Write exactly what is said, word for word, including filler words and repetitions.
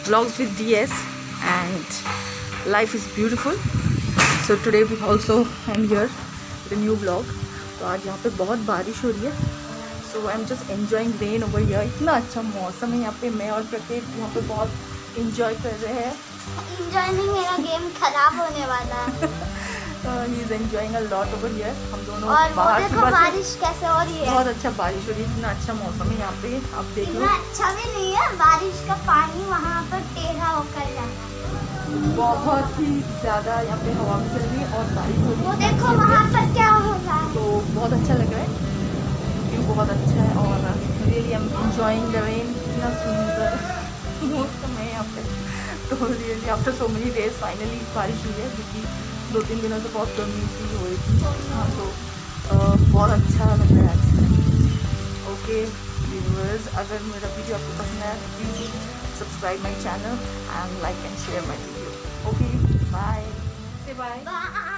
vlogs with D S and life is beautiful. So today we also am here with a new vlog. तो आज यहाँ पे बहुत बारिश हो रही है. So I'm just enjoying rain over here. इतना अच्छा मौसम है यहाँ पे. मैं और प्रतीक यहाँ पे बहुत enjoy कर रहे हैं. Enjoy नहीं, मेरा गेम खराब होने वाला है. He is enjoying a lot over here. हम दोनों और वो बाहर देखो बारिश कैसे हो रही है. बहुत अच्छा बारिश हो रही है. इतना अच्छा मौसम है यहाँ पे. आप देख लो. इतना अच्छा भी नहीं है. बारिश का पानी वहाँ पर टेढ़ा होकर जाता है. बहुत ही ज़्यादा यहाँ पे हवा भी चल रही है और बारिश हो रही है. वो देखो वहाँ पर क्या हो रहा है. तो बहुत अच्छा लग रहा है. व्यू बहुत अच्छा है और really I am enjoying the rain. इतना सुंदर मौसम है यहाँ पे. तो really after so many days finally बारिश हुई है, क्योंकि दो तीन दिनों से बहुत गर्मी सी हो रही थी. हाँ, तो आ, बहुत अच्छा लग रहा है आज. ओके व्यूअर्स, अगर मेरा वीडियो आपको पसंद आया तो please subscribe my channel and like and share my video. Okay bye. Bye.